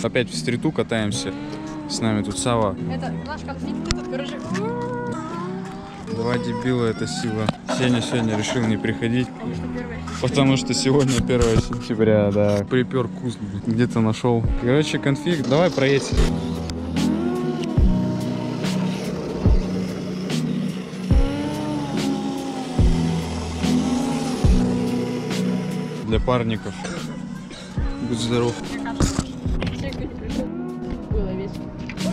Опять в стриту катаемся. С нами тут Сава. Это наш конфликт, этот, короче. Два дебила, это сила. Сеня сегодня решил не приходить. Потому что сегодня 1 сентября, да. Припер куст, где-то нашел. Короче, конфиг. Давай проедься. Для парников. Будь здоров. Было весело.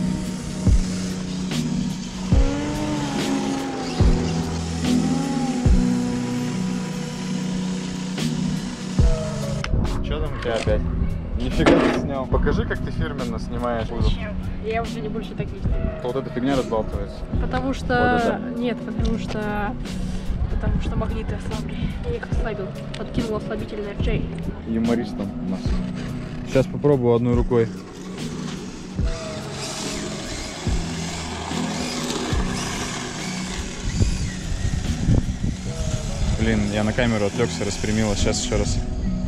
Что там у тебя опять? Нифига ты снял. Покажи, как ты фирменно снимаешь кузов. Я уже не больше так не делаю. Вот эта фигня разбалтывается. Потому что... Вот это. Нет, потому что магниты ослабли. Я их ослабил. Подкинул ослабительное в чай. Юмористом у нас. Сейчас попробую одной рукой. Блин, я на камеру отвлекся, распрямила. Сейчас еще раз.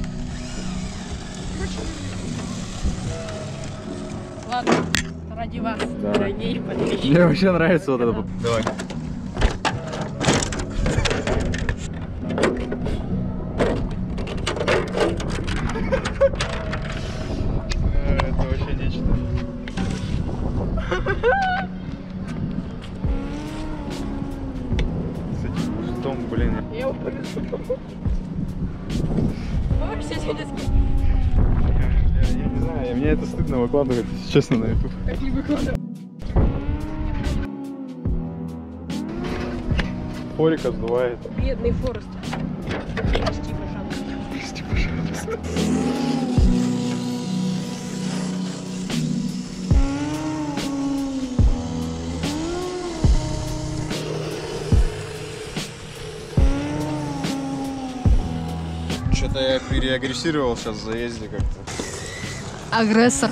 Ладно, ради вас, Да. дорогие подписчики. Мне вообще нравится вот это. Давай. Это вообще нечто. С этим кустом, блин. Я вообще сегодня Я не знаю, мне это стыдно выкладывать, если честно, на YouTube. как не выкладываю. Форика сдувает. Бедный Форест. Прости, пожалуйста. Прости, пожалуйста. Что-то я переагрессировал сейчас в заезде как-то. Агрессор.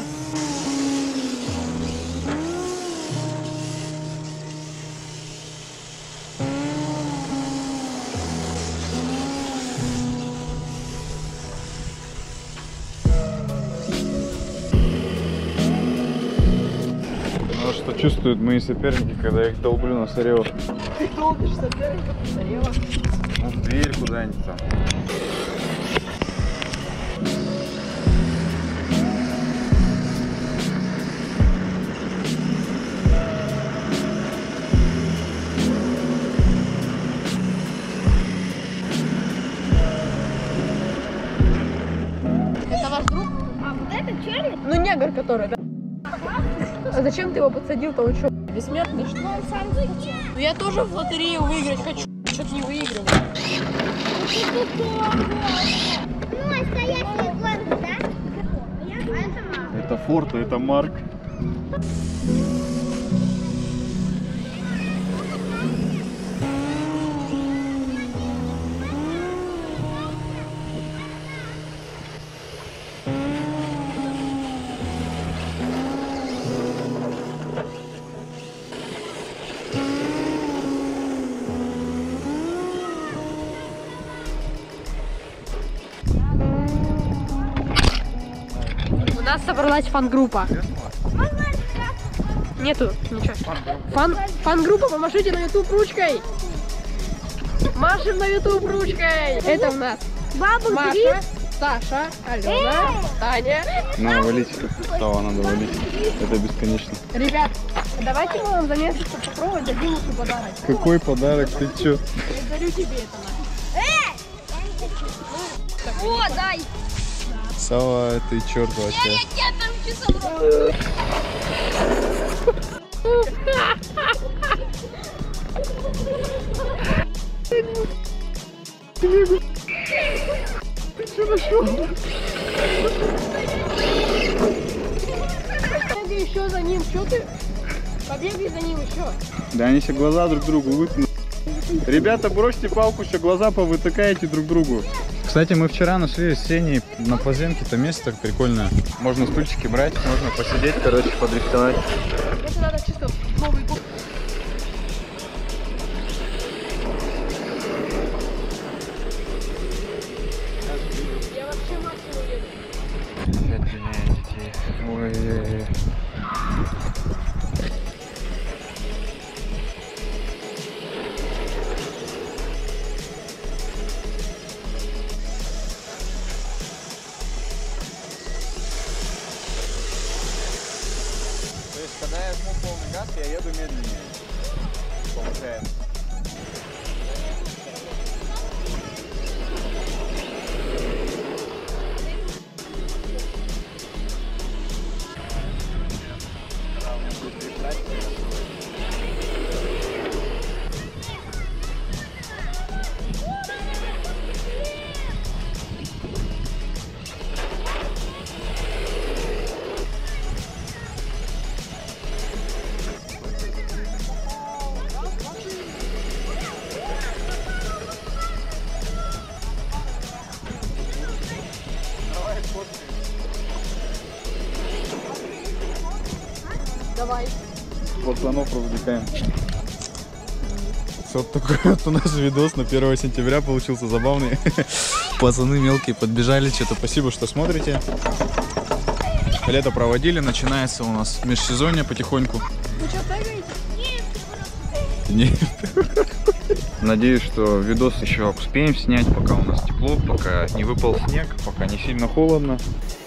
Ну что чувствуют мои соперники, когда я их долблю на соревах? Ты долбишь соперников на соревах. Ну, в дверь куда-нибудь там. Это ваш друг? А вот это Чарли? Ну, негр который, да? А зачем ты его подсадил-то? Он что, бессмертный, что ли? Он сам захотел. Ну, я тоже в лотерею выиграть хочу. Что-то не выигрываю. Ну, настоящий гонка, да? Поэтому... Это Форд, а это Марк. У нас собралась фан-группа. Нету ничего. Фан-группа, помашите на YouTube ручкой. Машем на YouTube ручкой. Это у нас Бабу Маша, Саша, Алена, Таня. Надо валить. Стало, надо валить. Это бесконечно. Ребят, давайте мы вам за место попробовать дадим ему подарок. Какой подарок? Ты чё? Я дарю тебе это. О, дай! Сава, ты черт вообще. Я там часом Побегай еще за ним, что ты? Побегай за ним еще. Да они все глаза друг другу вытянут. Ребята, бросьте палку, еще глаза повытыкаете друг другу. Кстати, мы вчера нашли с Сеней на Поземке-то место прикольное. Можно стульчики брать, можно посидеть, короче, подрифтовать. Это надо чисто Новый год. Я вообще максимум еду. Опять гоняет детей. Ой, ему полный газ, я еду медленнее. Получается. Давай. Пацанов развлекаем. Вот такой вот у нас видос на 1 сентября получился забавный. Пацаны мелкие подбежали, что-то спасибо, что смотрите. Лето проводили, начинается у нас межсезонье потихоньку. Вы что, прыгаете? Нет. Надеюсь, что видос еще успеем снять, пока у нас тепло, пока не выпал снег, пока не сильно холодно.